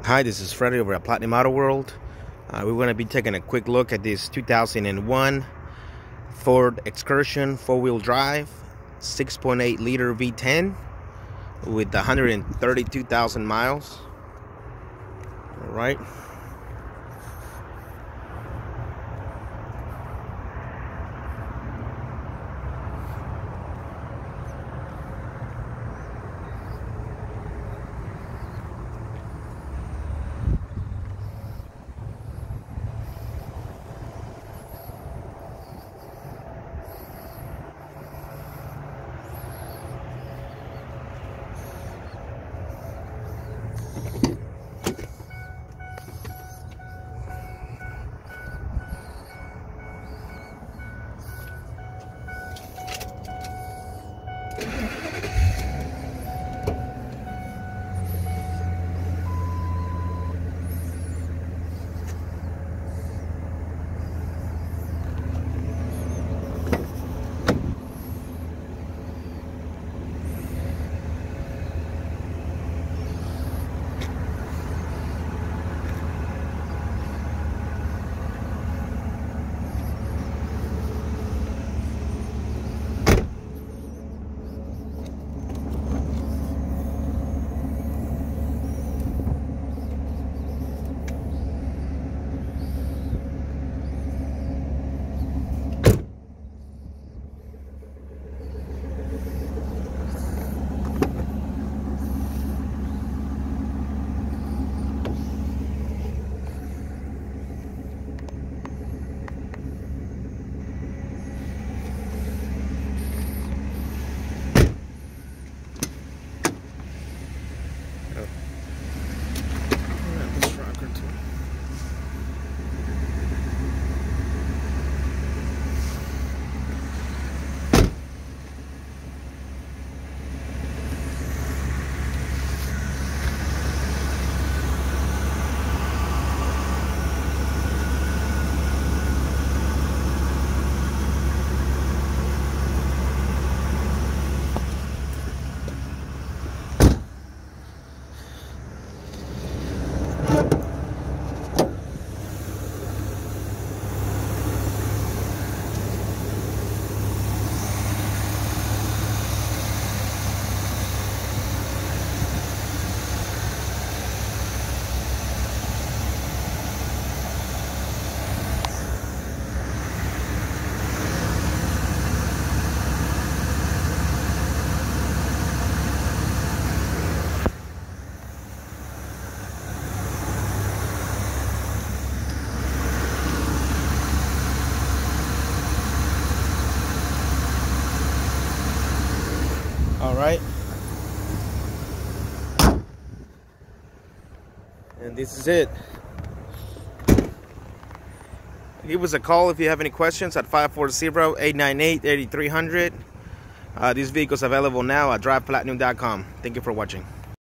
Hi, this is Freddie over at Platinum Auto World. We're going to be taking a quick look at this 2001 Ford Excursion 4-wheel drive 6.8 liter V10 with 132,000 miles. All right. All right. And this is it. Give us a call if you have any questions at 540-898-8300. This vehicle is available now at driveplatinum.com. Thank you for watching.